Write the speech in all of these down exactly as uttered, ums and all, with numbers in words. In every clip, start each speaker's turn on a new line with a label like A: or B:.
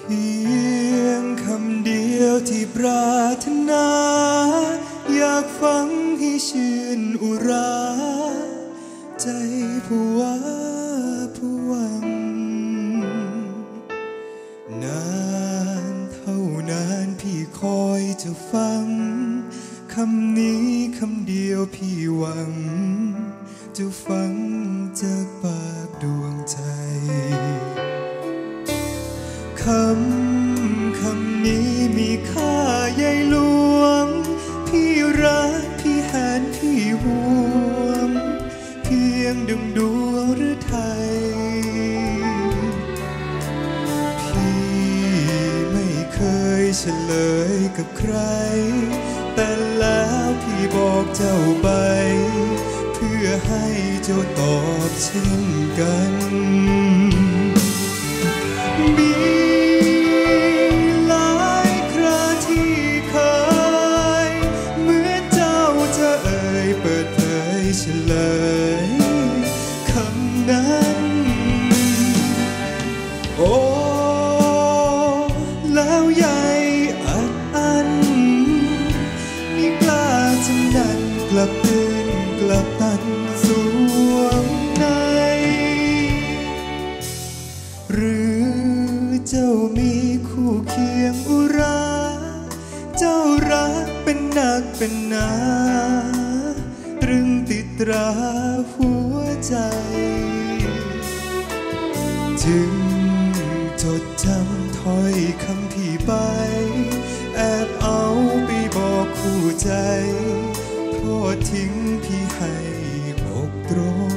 A: พียงคำเดียวที่ปรารถนาอยากฟังให้ชื่นอุราใจผู้ว่าผู้หวังนานเท่านานพี่คอยจะฟังคำนี้คำเดียวพี่หวังจะฟังจากปากดวงใจคำคำนี้มีค่าใหญ่หลวงพี่รักพี่แหนพี่ห่วงเพียงดึงดวงหรือไทยพี่ไม่เคยเฉลยกับใครแต่แล้วพี่บอกเจ้าไปเพื่อให้เจ้าตอบเช่นกันมีหลายคราที่เคยเมื่อเจ้าจะเอ่ยเปิดเผยเฉลยคำนั้นโอ้แล้วใหญ่อัดอันมีกล้าจำนันกลับตื่นกลับตันสวงในหรือเจ้ามีคู่เคียงอุราเจ้ารักเป็นนักเป็นหนาตรึงติดตราหัวใจจึงจดจำถ้อยคำพี่ไปแอบเอาไปบอกคู่ใจโทษทิ้งพี่ให้อกตรง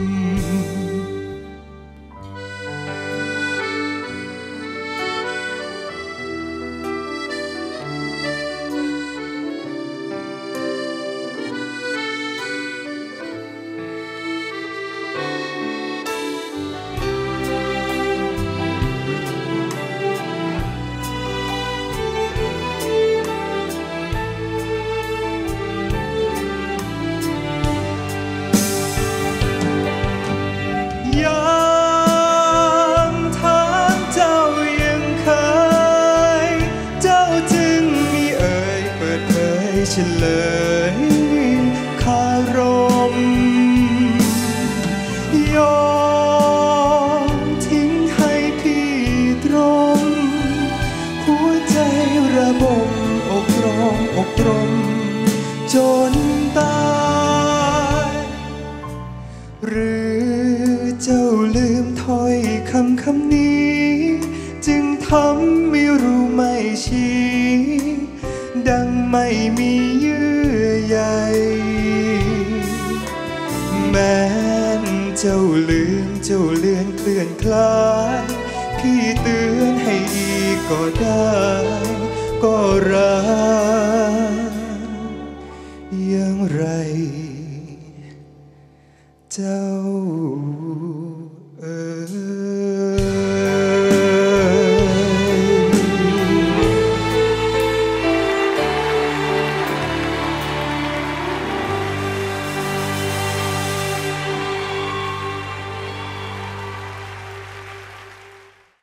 A: เฉลยคารมยอมทิ้งให้พี่ตรมหัวใจระบมอกรองอกตรมจนตายหรือเจ้าลืมถ้อยคำคำนี้จึงทำไม่รู้ไม่ชี้ดังไม่มีเยื่อใยแม้นเจ้าลืมเจ้าเลือนเคลื่อนคลายพี่เตือนให้อีกก็ได้ก็รักอย่างไรเจ้า